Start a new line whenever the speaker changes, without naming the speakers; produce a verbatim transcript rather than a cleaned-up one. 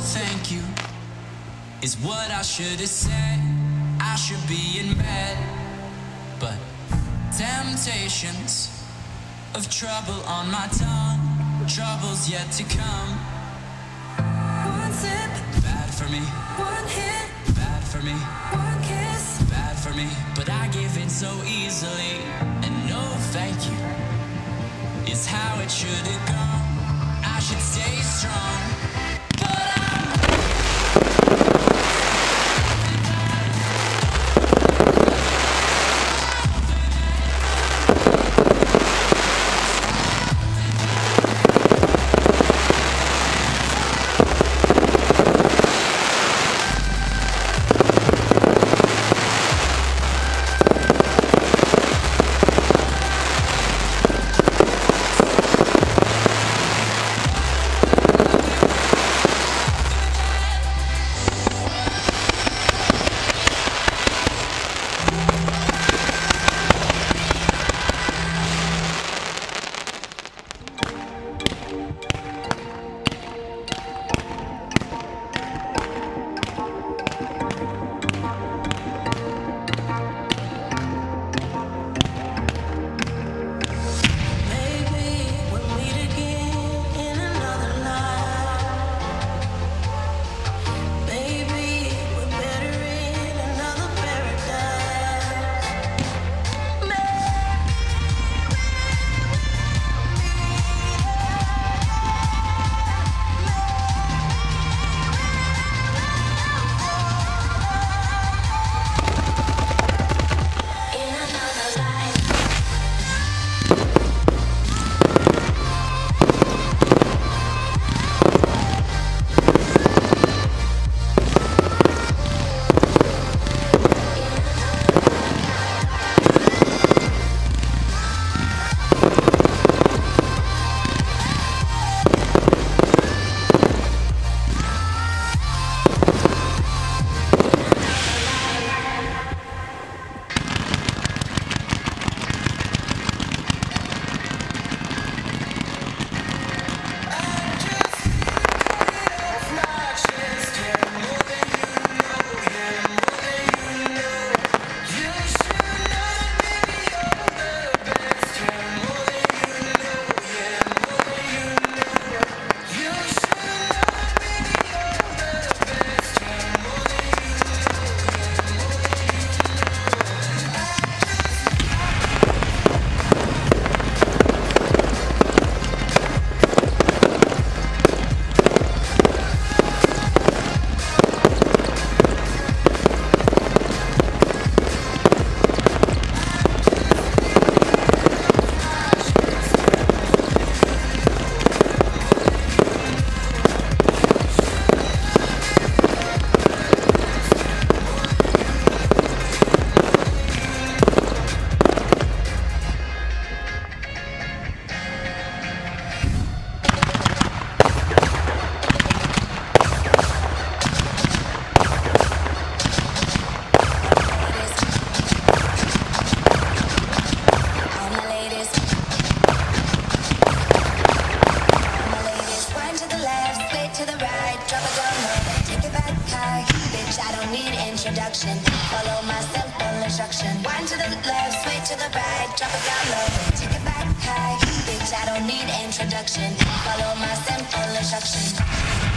thank you is what I should have said. I should be in bed, but temptations of trouble on my tongue, trouble's yet to come. One sip, bad for me. One hit, bad for me. One kiss, bad for me. But I give in so easily, and no thank you is how it should have gone. I should stay strong, but I'm
introduction. Follow my simple instruction. Wind to the left, sway to the right, drop it down low, take it back high. Bitch, I don't need introduction. Follow my simple instruction.